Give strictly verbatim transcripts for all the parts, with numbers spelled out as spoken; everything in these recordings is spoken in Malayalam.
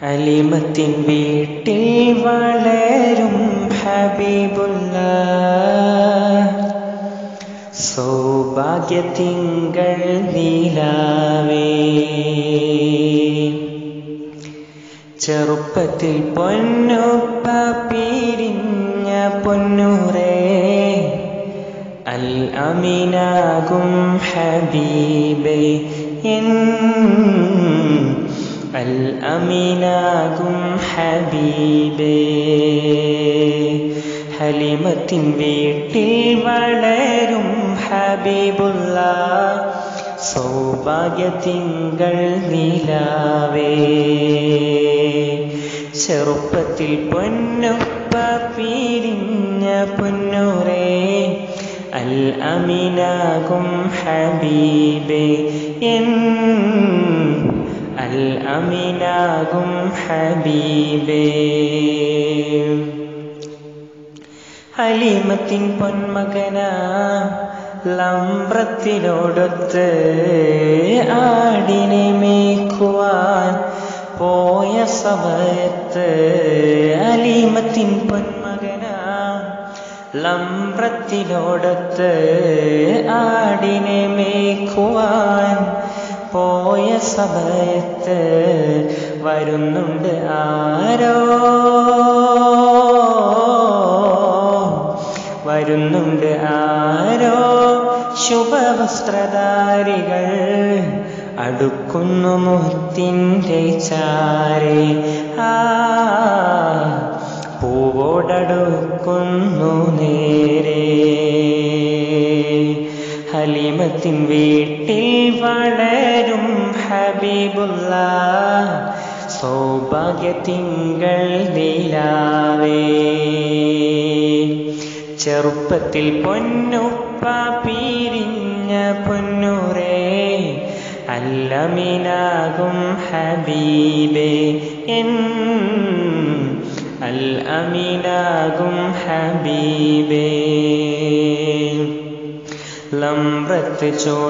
അലിമത്തിൻ വീട്ടിൽ വളരും ഹബീബുള്ള സൗഭാഗ്യത്തിങ്കൾ നീലാവേ. ചെറുപ്പത്തിൽ പൊന്നുപ്പ പിരിഞ്ഞ പൊന്നൂറേ, അൽ അമീനാകും ഹബീബേ എൻ അൽ അമീനാകും ഹബീബേ. ഹലിമത്തിൻ വീട്ടിൽ വളരും ഹബീബുള്ള സൗഭാഗ്യത്തിങ്കൾ നീലാവേ. ചെറുപ്പത്തിൽ പൊന്നുപ്പ പിരിഞ്ഞ പൊന്നൂറേ, അൽ അമീനാകും ഹബീബേ എൻ അൽ അമീനാകും ഹബീബേ. ഹലീമത്തിൻ പൊന്മകനാ ലംബ്രത്തിനോടൊത്ത് ആടിനെ മേക്കുവാൻ പോയ സമയത്ത്, ഹലീമത്തിൻ പൊന്മകനാ ലംബ്രത്തിനോടൊത്ത് ആടിനെ മേക്കുവാൻ പോയ സമയത്ത് വരുന്നുണ്ട് ആരോ വരുന്നുണ്ട് ആരോ ശുഭവസ്ത്രധാരികൾ അടുക്കുന്നു മുത്തിൻ്റെ ചാരെ. ആ പൂവോടടുക്കുന്നു നേരെ. ഹലീമത്തിൻ വീട്ടിൽ വളരും ഹബീബുള്ള സൗഭാഗ്യത്തിങ്കൾ നീലാവേ. ചെറുപ്പത്തിൽ പൊന്നുപ്പ പിരിഞ്ഞ പൊന്നൂറേ, അൽ അമീനാകും ഹബീബേ എൻ അൽ അമീനാകും ഹബീബേ. ലംബ്രത്ത്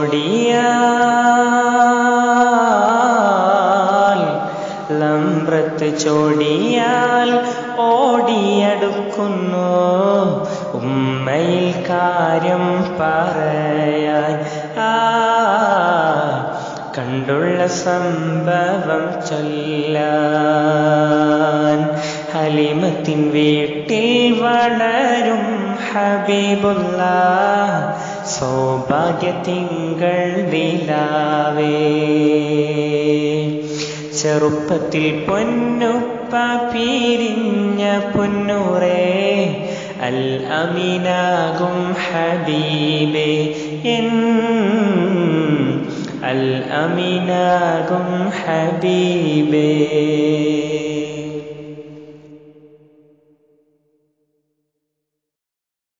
ചോടിയാൽ ലംബ്രത്ത് ചോടിയാൽ ഓടിയടുക്കുന്നു ഉമ്മയിൽ കാര്യം പറയാൻ. ആ കണ്ടുള്ള സംഭവം ചൊല്ലാൻ. ഹലീമത്തിൻ വീട്ടിൽ വളരും ഹബീബുള്ള സൗഭാഗ്യത്തിങ്കൾ നീലാവേ. ചെറുപ്പത്തിൽ പൊന്നുപ്പ പിരിഞ്ഞ പൊന്നൂറേ, അൽ അമീനാകും ഹബീബേ എൻ അൽ അമീനാകും ഹബീബേ.